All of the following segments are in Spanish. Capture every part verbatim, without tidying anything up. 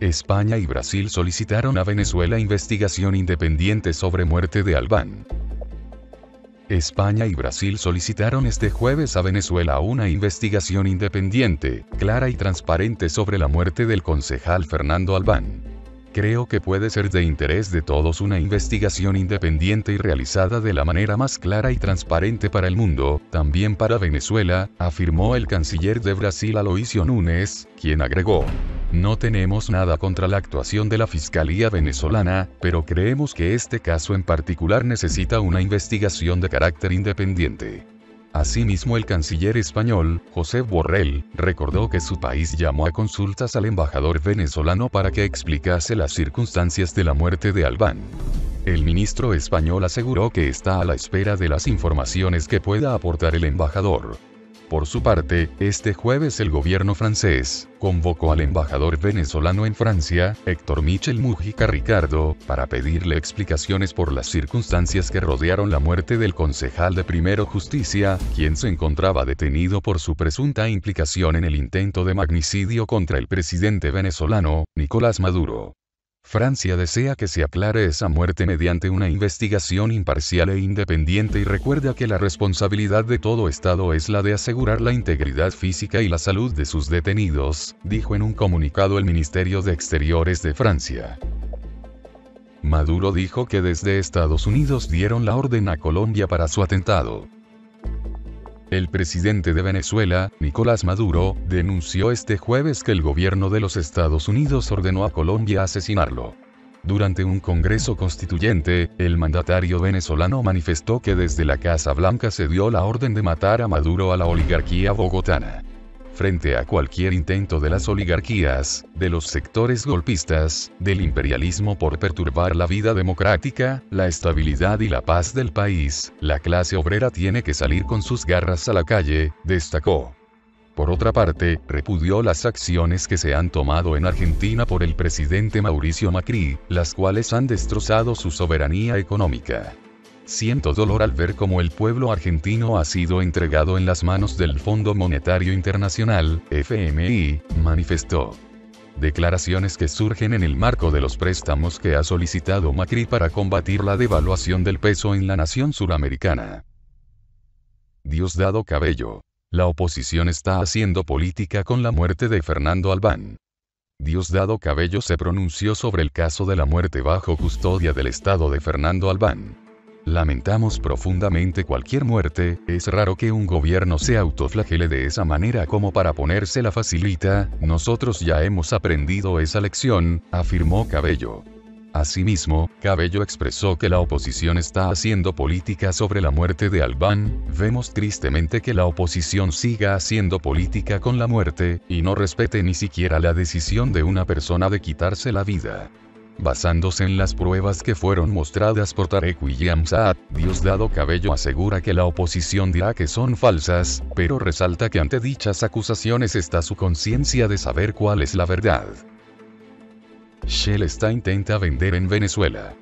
España y Brasil solicitaron a Venezuela investigación independiente sobre muerte de Albán. España y Brasil solicitaron este jueves a Venezuela una investigación independiente, clara y transparente sobre la muerte del concejal Fernando Albán. Creo que puede ser de interés de todos una investigación independiente y realizada de la manera más clara y transparente para el mundo, también para Venezuela, afirmó el canciller de Brasil Aloysio Nunes, quien agregó: no tenemos nada contra la actuación de la Fiscalía venezolana, pero creemos que este caso en particular necesita una investigación de carácter independiente. Asimismo, el canciller español, Josep Borrell, recordó que su país llamó a consultas al embajador venezolano para que explicase las circunstancias de la muerte de Albán. El ministro español aseguró que está a la espera de las informaciones que pueda aportar el embajador. Por su parte, este jueves el gobierno francés convocó al embajador venezolano en Francia, Héctor Michel Mujica Ricardo, para pedirle explicaciones por las circunstancias que rodearon la muerte del concejal de Primero Justicia, quien se encontraba detenido por su presunta implicación en el intento de magnicidio contra el presidente venezolano, Nicolás Maduro. Francia desea que se aclare esa muerte mediante una investigación imparcial e independiente y recuerda que la responsabilidad de todo Estado es la de asegurar la integridad física y la salud de sus detenidos, dijo en un comunicado el Ministerio de Exteriores de Francia. Maduro dijo que desde Estados Unidos dieron la orden a Colombia para su atentado. El presidente de Venezuela, Nicolás Maduro, denunció este jueves que el gobierno de los Estados Unidos ordenó a Colombia asesinarlo. Durante un congreso constituyente, el mandatario venezolano manifestó que desde la Casa Blanca se dio la orden de matar a Maduro a la oligarquía bogotana. Frente a cualquier intento de las oligarquías, de los sectores golpistas, del imperialismo por perturbar la vida democrática, la estabilidad y la paz del país, la clase obrera tiene que salir con sus garras a la calle, destacó. Por otra parte, repudió las acciones que se han tomado en Argentina por el presidente Mauricio Macri, las cuales han destrozado su soberanía económica. Siento dolor al ver cómo el pueblo argentino ha sido entregado en las manos del Fondo Monetario Internacional, F M I, manifestó. Declaraciones que surgen en el marco de los préstamos que ha solicitado Macri para combatir la devaluación del peso en la nación suramericana. Diosdado Cabello. La oposición está haciendo política con la muerte de Fernando Albán. Diosdado Cabello se pronunció sobre el caso de la muerte bajo custodia del Estado de Fernando Albán. Lamentamos profundamente cualquier muerte, es raro que un gobierno se autoflagele de esa manera como para ponérsela facilita, nosotros ya hemos aprendido esa lección, afirmó Cabello. Asimismo, Cabello expresó que la oposición está haciendo política sobre la muerte de Albán, vemos tristemente que la oposición siga haciendo política con la muerte, y no respete ni siquiera la decisión de una persona de quitarse la vida. Basándose en las pruebas que fueron mostradas por Tarek William Saad, Diosdado Cabello asegura que la oposición dirá que son falsas, pero resalta que ante dichas acusaciones está su conciencia de saber cuál es la verdad. Shell está intenta vender en Venezuela.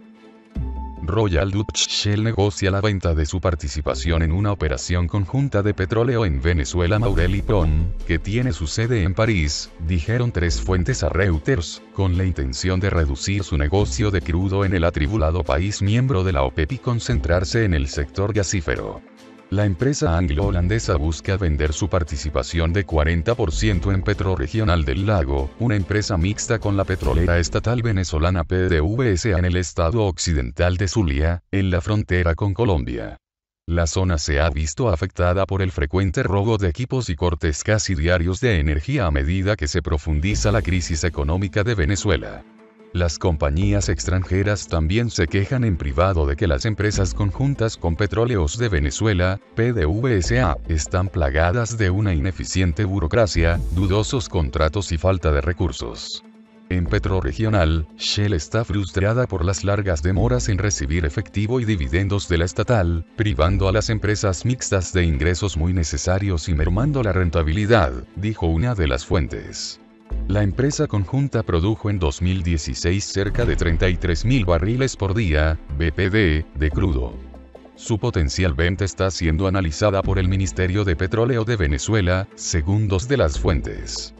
Royal Dutch Shell negocia la venta de su participación en una operación conjunta de petróleo en Venezuela. Maurel y Pron, que tiene su sede en París, dijeron tres fuentes a Reuters, con la intención de reducir su negocio de crudo en el atribulado país miembro de la OPEP y concentrarse en el sector gasífero. La empresa anglo-holandesa busca vender su participación de cuarenta por ciento en Petroregional del Lago, una empresa mixta con la petrolera estatal venezolana P D V S A en el estado occidental de Zulia, en la frontera con Colombia. La zona se ha visto afectada por el frecuente robo de equipos y cortes casi diarios de energía a medida que se profundiza la crisis económica de Venezuela. Las compañías extranjeras también se quejan en privado de que las empresas conjuntas con Petróleos de Venezuela, P D V S A, están plagadas de una ineficiente burocracia, dudosos contratos y falta de recursos. En Petroregional, Shell está frustrada por las largas demoras en recibir efectivo y dividendos de la estatal, privando a las empresas mixtas de ingresos muy necesarios y mermando la rentabilidad, dijo una de las fuentes. La empresa conjunta produjo en dos mil dieciséis cerca de treinta y tres mil barriles por día, B P D, de crudo. Su potencial venta está siendo analizada por el Ministerio de Petróleo de Venezuela, según dos de las fuentes.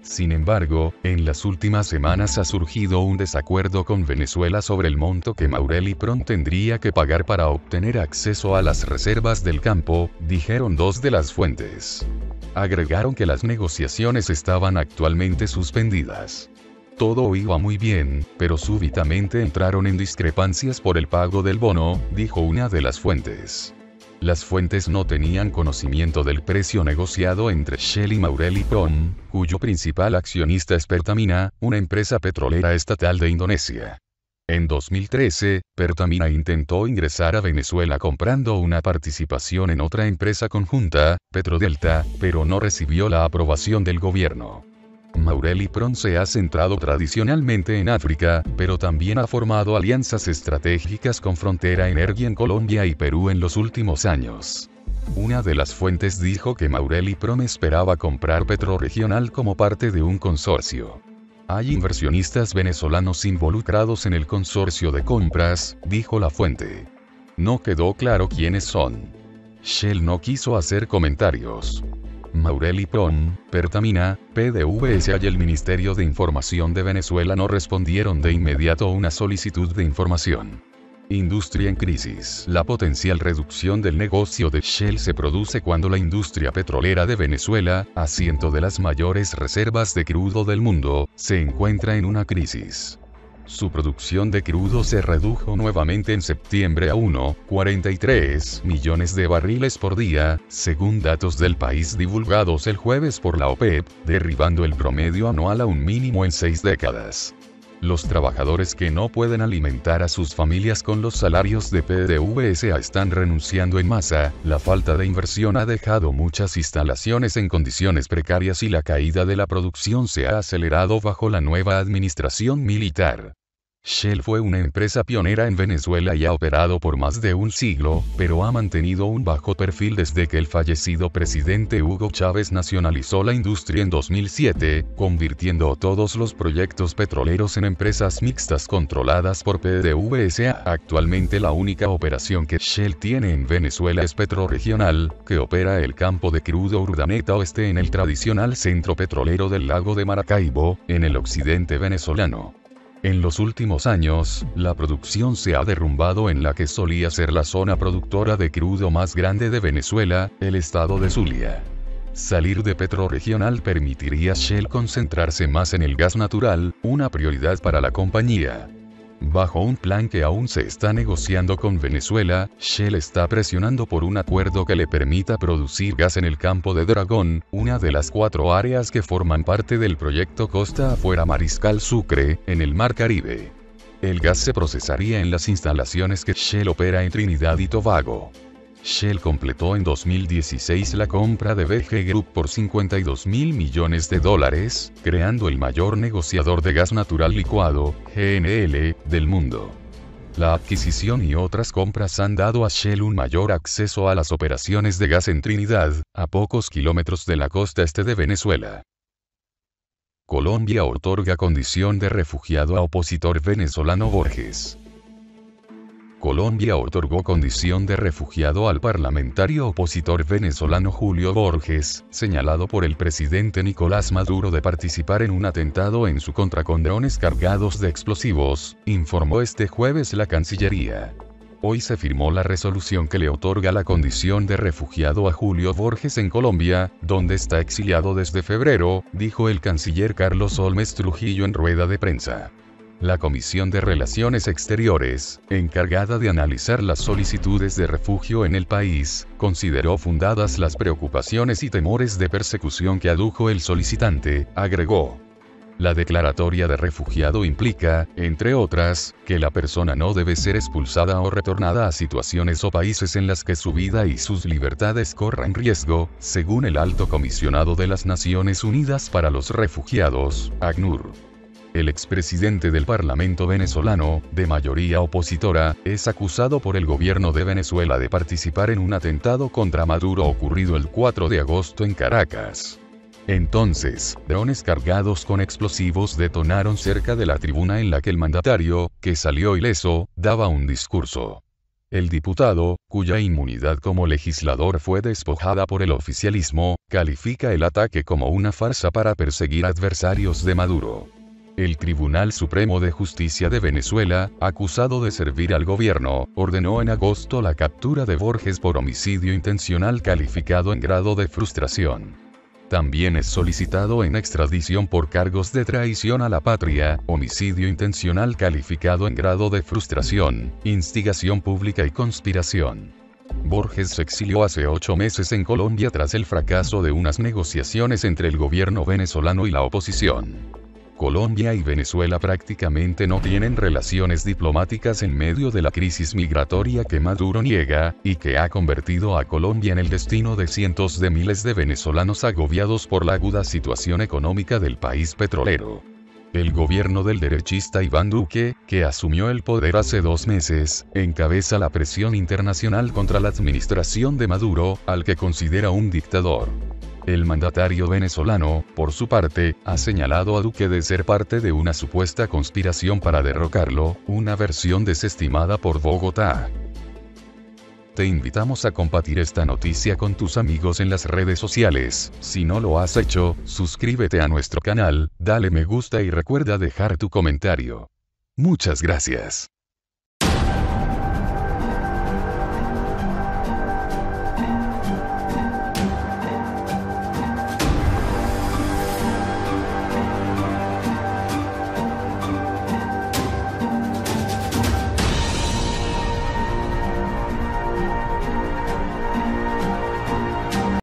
Sin embargo, en las últimas semanas ha surgido un desacuerdo con Venezuela sobre el monto que Maurel y Prom tendría que pagar para obtener acceso a las reservas del campo, dijeron dos de las fuentes. Agregaron que las negociaciones estaban actualmente suspendidas. Todo iba muy bien, pero súbitamente entraron en discrepancias por el pago del bono, dijo una de las fuentes. Las fuentes no tenían conocimiento del precio negociado entre Shell y Maurel y Prom, cuyo principal accionista es Pertamina, una empresa petrolera estatal de Indonesia. En dos mil trece, Pertamina intentó ingresar a Venezuela comprando una participación en otra empresa conjunta, Petrodelta, pero no recibió la aprobación del gobierno. Maurel y Prom se ha centrado tradicionalmente en África, pero también ha formado alianzas estratégicas con Frontera Energy en Colombia y Perú en los últimos años. Una de las fuentes dijo que Maurel y Prom esperaba comprar Petroregional como parte de un consorcio. Hay inversionistas venezolanos involucrados en el consorcio de compras, dijo la fuente. No quedó claro quiénes son. Shell no quiso hacer comentarios. Maurel y Prom, Pertamina, P D V S A y el Ministerio de Información de Venezuela no respondieron de inmediato a una solicitud de información. Industria en crisis. La potencial reducción del negocio de Shell se produce cuando la industria petrolera de Venezuela, asiento de las mayores reservas de crudo del mundo, se encuentra en una crisis. Su producción de crudo se redujo nuevamente en septiembre a uno coma cuarenta y tres millones de barriles por día, según datos del país divulgados el jueves por la OPEP, derribando el promedio anual a un mínimo en seis décadas. Los trabajadores que no pueden alimentar a sus familias con los salarios de P D V S A están renunciando en masa, la falta de inversión ha dejado muchas instalaciones en condiciones precarias y la caída de la producción se ha acelerado bajo la nueva administración militar. Shell fue una empresa pionera en Venezuela y ha operado por más de un siglo, pero ha mantenido un bajo perfil desde que el fallecido presidente Hugo Chávez nacionalizó la industria en dos mil siete, convirtiendo todos los proyectos petroleros en empresas mixtas controladas por P D V S A. Actualmente la única operación que Shell tiene en Venezuela es Petroregional, que opera el campo de crudo Urdaneta Oeste en el tradicional centro petrolero del lago de Maracaibo, en el occidente venezolano. En los últimos años, la producción se ha derrumbado en la que solía ser la zona productora de crudo más grande de Venezuela, el estado de Zulia. Salir de Petroregional permitiría a Shell concentrarse más en el gas natural, una prioridad para la compañía. Bajo un plan que aún se está negociando con Venezuela, Shell está presionando por un acuerdo que le permita producir gas en el campo de Dragón, una de las cuatro áreas que forman parte del proyecto Costa Afuera Mariscal Sucre, en el Mar Caribe. El gas se procesaría en las instalaciones que Shell opera en Trinidad y Tobago. Shell completó en dos mil dieciséis la compra de B G Group por cincuenta y dos mil millones de dólares, creando el mayor negociador de gas natural licuado, G N L, del mundo. La adquisición y otras compras han dado a Shell un mayor acceso a las operaciones de gas en Trinidad, a pocos kilómetros de la costa este de Venezuela. Colombia otorga condición de refugiado a opositor venezolano Borges. Colombia otorgó condición de refugiado al parlamentario opositor venezolano Julio Borges, señalado por el presidente Nicolás Maduro de participar en un atentado en su contra con drones cargados de explosivos, informó este jueves la Cancillería. Hoy se firmó la resolución que le otorga la condición de refugiado a Julio Borges en Colombia, donde está exiliado desde febrero, dijo el canciller Carlos Olmes Trujillo en rueda de prensa. La Comisión de Relaciones Exteriores, encargada de analizar las solicitudes de refugio en el país, consideró fundadas las preocupaciones y temores de persecución que adujo el solicitante, agregó. La declaratoria de refugiado implica, entre otras, que la persona no debe ser expulsada o retornada a situaciones o países en las que su vida y sus libertades corran riesgo, según el Alto Comisionado de las Naciones Unidas para los Refugiados, ACNUR. El expresidente del Parlamento venezolano, de mayoría opositora, es acusado por el gobierno de Venezuela de participar en un atentado contra Maduro ocurrido el cuatro de agosto en Caracas. Entonces, drones cargados con explosivos detonaron cerca de la tribuna en la que el mandatario, que salió ileso, daba un discurso. El diputado, cuya inmunidad como legislador fue despojada por el oficialismo, califica el ataque como una farsa para perseguir adversarios de Maduro. El Tribunal Supremo de Justicia de Venezuela, acusado de servir al gobierno, ordenó en agosto la captura de Borges por homicidio intencional calificado en grado de frustración. También es solicitado en extradición por cargos de traición a la patria, homicidio intencional calificado en grado de frustración, instigación pública y conspiración. Borges se exilió hace ocho meses en Colombia tras el fracaso de unas negociaciones entre el gobierno venezolano y la oposición. Colombia y Venezuela prácticamente no tienen relaciones diplomáticas en medio de la crisis migratoria que Maduro niega, y que ha convertido a Colombia en el destino de cientos de miles de venezolanos agobiados por la aguda situación económica del país petrolero. El gobierno del derechista Iván Duque, que asumió el poder hace dos meses, encabeza la presión internacional contra la administración de Maduro, al que considera un dictador. El mandatario venezolano, por su parte, ha señalado a Duque de ser parte de una supuesta conspiración para derrocarlo, una versión desestimada por Bogotá. Te invitamos a compartir esta noticia con tus amigos en las redes sociales. Si no lo has hecho, suscríbete a nuestro canal, dale me gusta y recuerda dejar tu comentario. Muchas gracias.